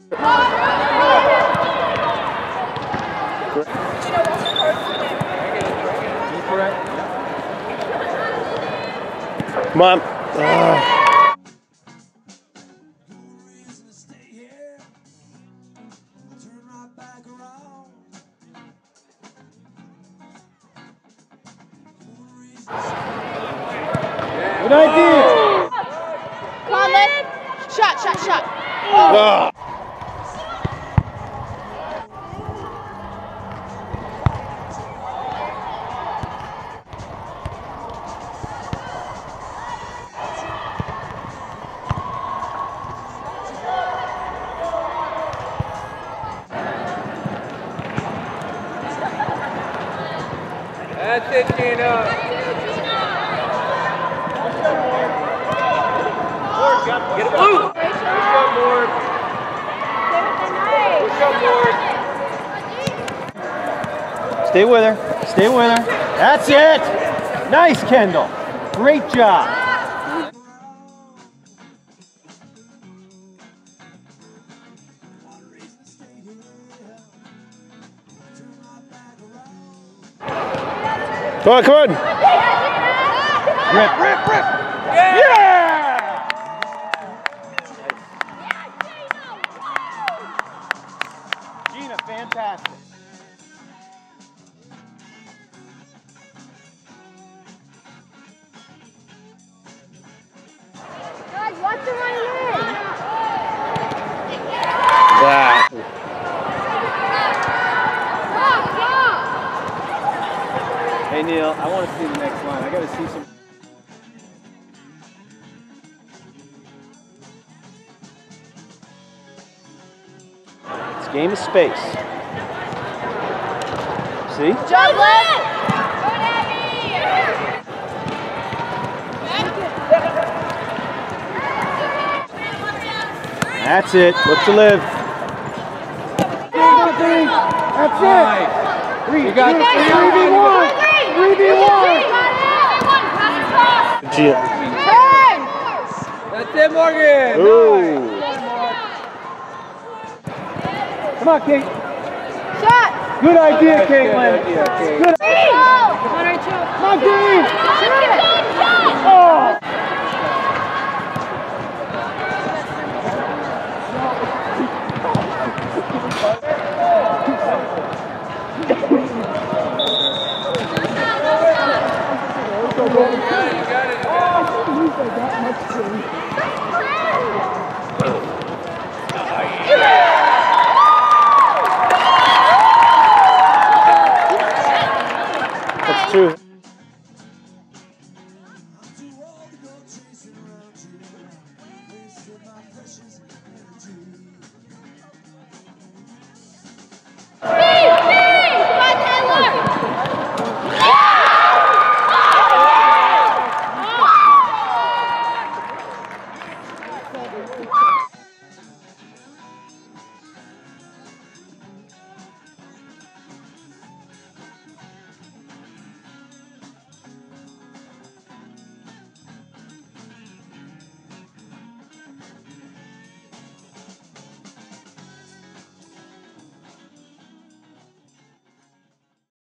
Come on. Good idea. Come on, Lynn. Shot. Oh. That's it, Gina. Get it blue. Push up more. Push up more. Stay with her. Stay with her. That's it. Nice, Kendall. Great job. Come on, come on. Rip. Yeah! Gina, fantastic. Guys, watch the right in. Wow. Hey, Neil, I want to see the next line. I got to see some. It's a game of space. See? Good job, Lynn. That's it. Look to live. That's it. You got 3v1. 3v1. That's it, Morgan. Ooh. Come on, Kate. Shot. Good idea, Caitlin. Good. Come on, Dave. Oh. That's true.